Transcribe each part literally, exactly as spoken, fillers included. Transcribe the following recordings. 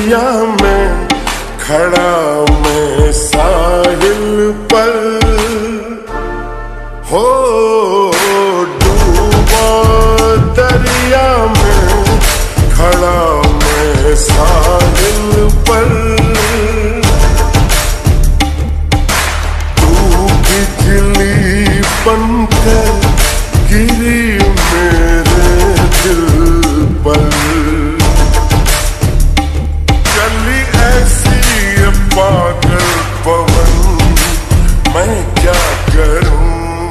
दरिया में खड़ा मैं साहिल पर, हो डूबा दरिया में खड़ा मैं साहिल पर। तू बिजली बनकर गिरी मेरे दिल पर, चली ऐसी पागल पवन मैं क्या करूं।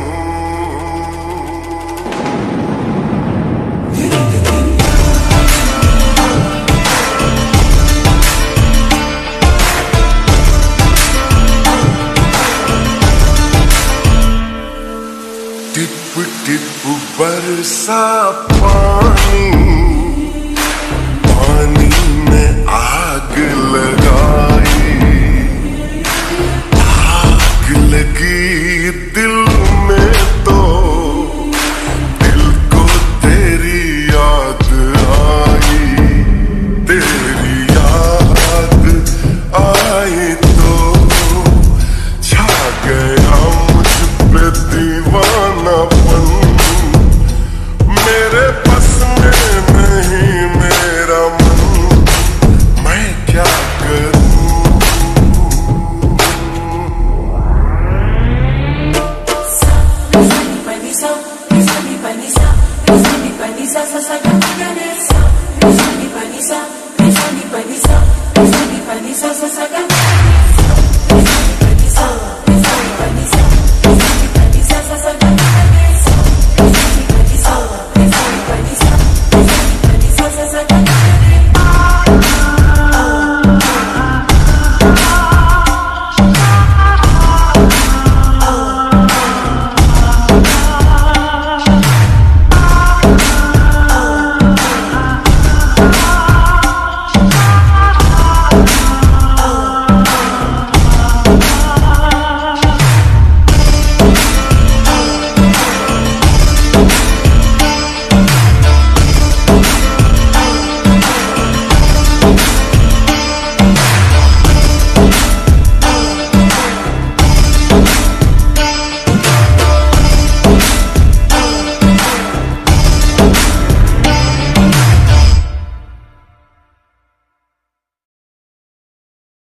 टिप टिप बरसा पानी, पानी में आग लगाई, आग लगी दिल में तो दिल को तेरी याद आई, तेरी याद आई तो छा गया मुझ पे दीवानापन। मेरे बस में नहीं मेरा मन, मैं क्या करूं। Oh